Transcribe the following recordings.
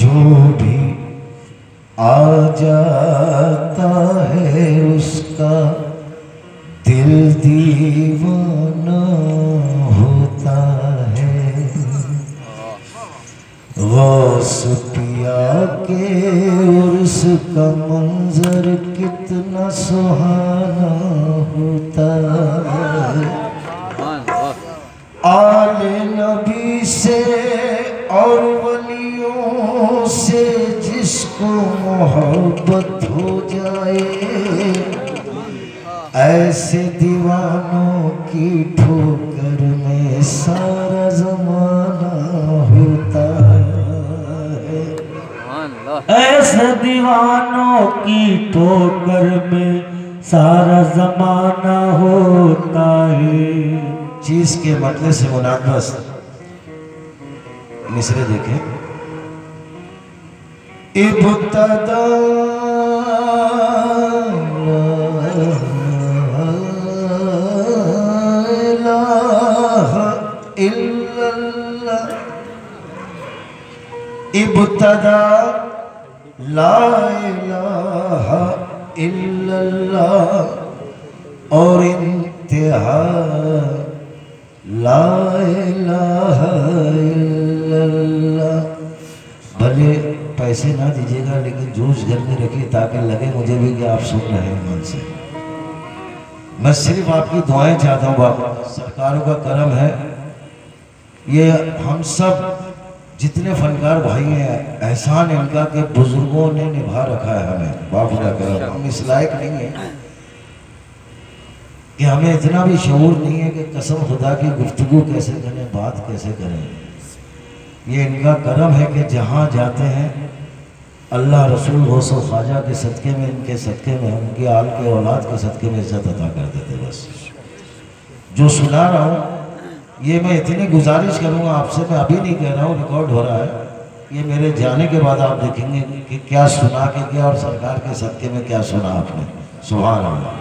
जो भी आ जाता है उसका दिल दीवाना होता है। गौस पिया के उर्स का मंजर कितना सुहाना होता है। आले नबी से और वलियों से जिसको मोहब्बत हो जाए, ऐसे दीवानों की ठोकर में सारा जमाना होता है। ऐसे दीवानों की ठोकर में सारा जमाना होता है। चीज के मतलब से मुनाफस मिसरे देखें। इब्तदा इब्तदा ला इलाहा इल्लल्लाह और इंतहा ला इलाहा इल्लल्लाह। भले पैसे ना दीजिएगा लेकिन जूझ घर में रखिए ताकि लगे मुझे भी कि आप सुन रहे हैं मन से। मैं सिर्फ आपकी दुआएं चाहता हूँ बाबा, सरकारों का करम है, ये हम सब जितने फनकार भाई हैं एहसान इनका के बुजुर्गों ने निभा रखा है हमें। बाप का करम, हम इस लायक नहीं है कि हमें इतना भी शऊर नहीं है कि कसम खुदा की गुफ्तगू कैसे करें, बात कैसे करें। ये इनका करम है कि जहाँ जाते हैं अल्लाह रसूल गौसो ख्वाजा के सदक़े में, इनके सदक़े में, उनकी आल के औलाद के सदक़े में इज़्ज़त अता कर देते। बस जो सुना रहा हूँ ये मैं इतनी गुजारिश करूँगा आपसे, मैं अभी नहीं कह रहा हूँ, रिकॉर्ड हो रहा है, ये मेरे जाने के बाद आप देखेंगे कि क्या सुना के क्या और सरकार के सदक़े में क्या सुना आपने। सुभान अल्लाह।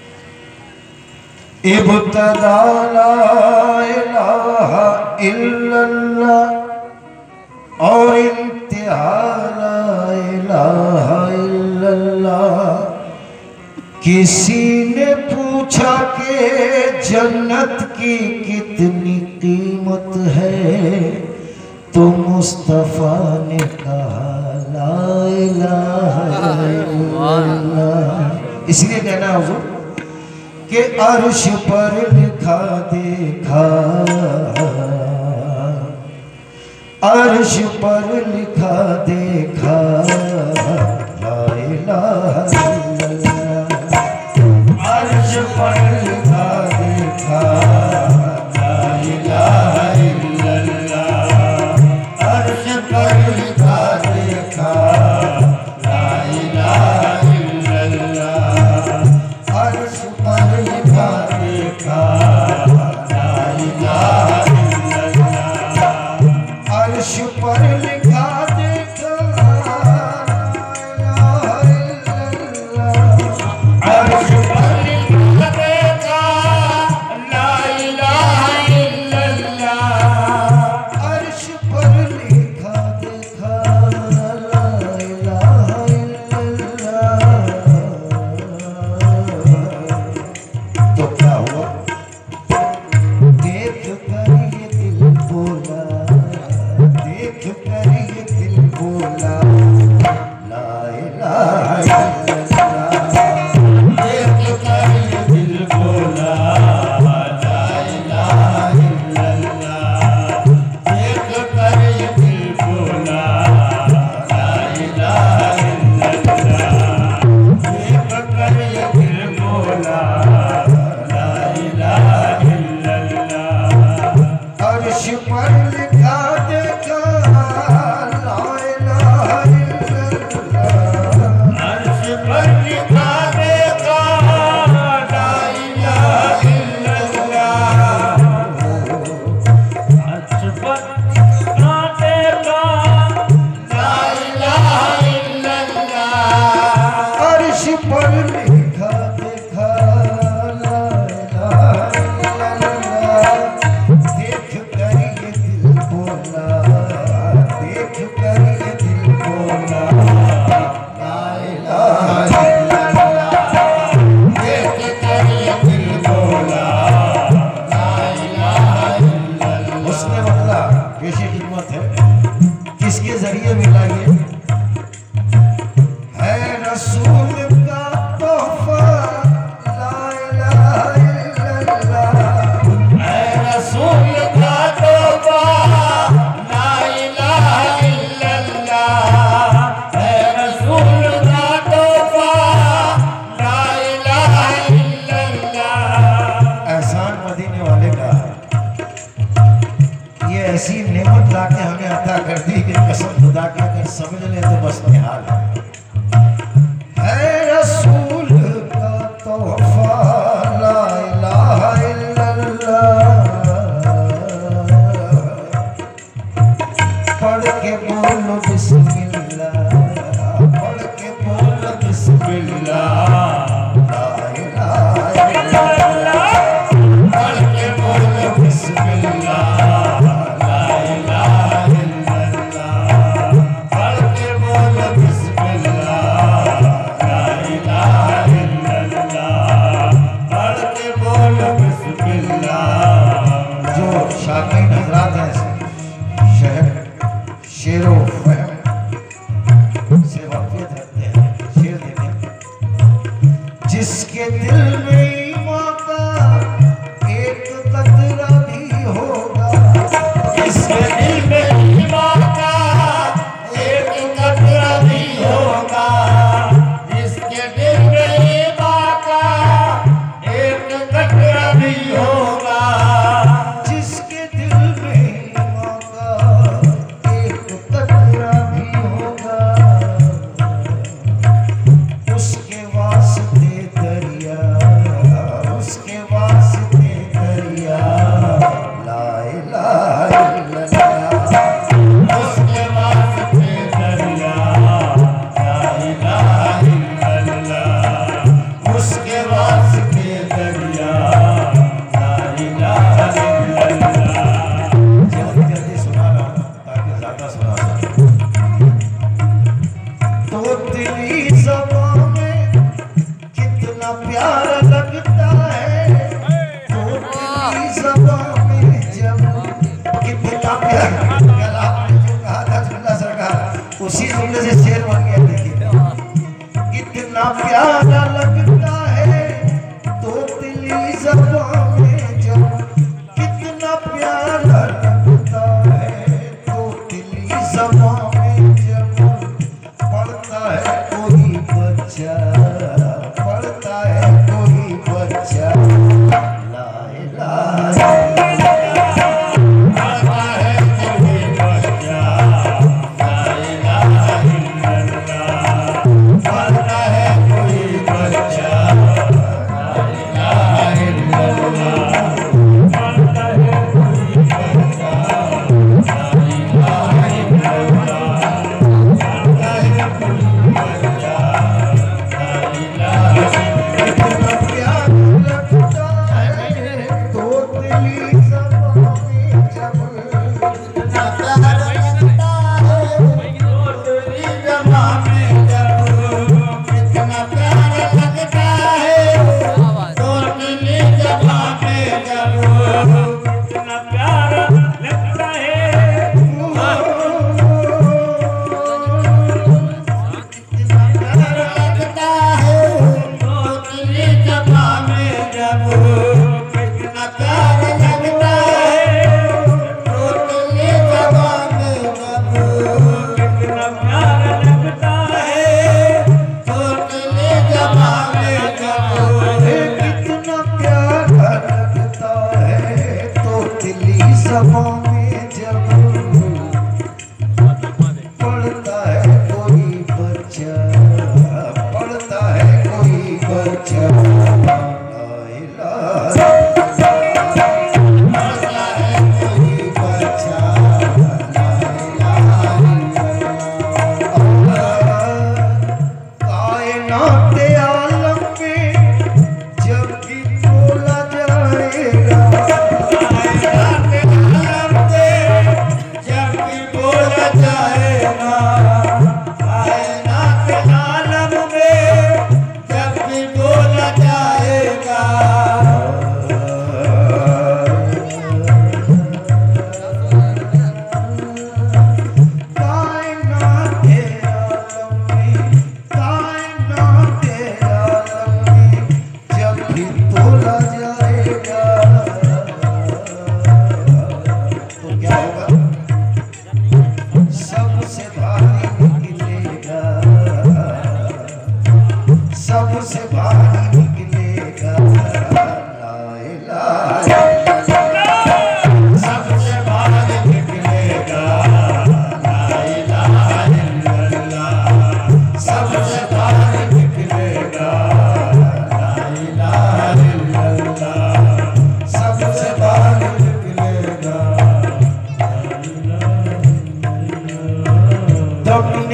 इब्तदा ला इलाहा इल्लल्लाह और इंतहा ला इलाहा इल्लल्लाह। किसी ने पूछा कि जन्नत की कितनी कीमत है, तो मुस्तफ़ा ने कहा ला इलाहा इल्लल्लाह। इसलिए कहना हुजूर कि अर्श पर लिखा देखा, अर्श पर लिखा देखा ला इलाहा इल्लल्लाह। अर्श पर लिखा देखा ला इलाहा इल्लल्लाह। अर्श पर लिखा देखा ला इलाहा इल्लल्लाह। अर्श पर लिखा देखा ला इलाहा इल्लल्लाह। अर्श पर लिखा देखा ला इलाहा इल्लल्लाह। अर्श पर लिखा देखा ला इलाहा इल्लल्लाह। तो क्या हुआ? देख कर ये दिल बोला, देख कर ये दिल बोला ला इलाहा इल्लल्लाह। देख कर ये दिल बोला ला इलाहा इल्लल्लाह। देख कर ये दिल बोला ला इलाहा इल्लल्लाह। देख कर ये दिल बोला ला इलाहा इल्लल्लाह। अर्श पर लिखा देखा ला इलाहा इल्लल्लाह। अर्श पर लिखा देखा ला इलाहा इल्लल्लाह। अर्श पर लिखा देखा ला इलाहा इल्लल्लाह। अर्श पर लिखा देखा ला इलाहा इल्लल्लाह। देख कर ये दिल बोला, देख कर ये दिल नेमत है, किसके जरिए मिला ये? है रसूल का तोहफा ला इलाहा इल्लल्लाह, है रसूल का तोहफा ला इलाहा इल्लल्लाह, है रसूल का तोहफा ला इलाहा इल्लल्लाह। एहसान मदीने वाले का ये ऐसी नेमत लाके हमें अता कर दी कि कसम खुदा की अगर समझ ले तो बस निहाल है रसूल का तोहफा ला इलाहा इल्लल्लाह। पढ़ के बोलो बिस्मिल्लाह, पढ़ के बोलो बिस्मिल्लाह, ला इलाहा इल्लल्लाह, पढ़ के बोलो बिस्मिल्लाह, ला इलाहा इल्लल्लाह, पढ़ के बोलो बिस्मिल्लाह, ला इलाहा इल्लल्लाह, पढ़ के बोलो बिस्मिल्लाह। जो शाकीन हजरात हैं शहर शेरो फहम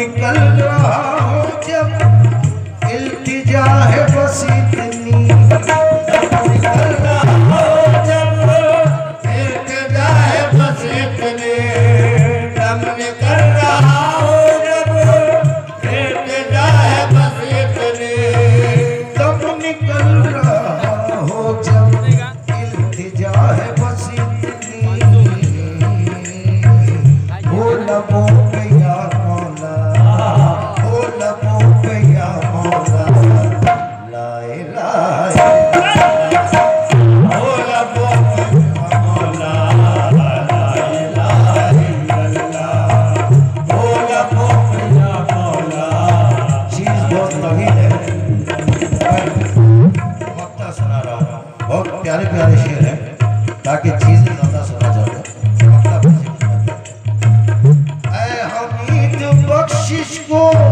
निकल रहा हूँ जब इल्तिजा है बस इतनी, निकल रहा हूँ जब इल्तिजा है बस इतनी, दम निकल रहा हूँ जब इल्तिजा है बस इतनी, दम निकल रहा हो जब इल्तिजा है बस इतनी, हो लबों पे या मौला, हो लबों पे या मौला, ला इलाहा हो लबों पे या मौला, ला इलाहा इल्लल्लाह, हो लबों पे या मौला। चीज बहुत तवील है, मक्ता सुना रहा हूँ, बहुत प्यारे प्यारे शेर हैं ताकि चीजें ज्यादा सुना जाए। मक्ता ऐ हमीद बख्शिश को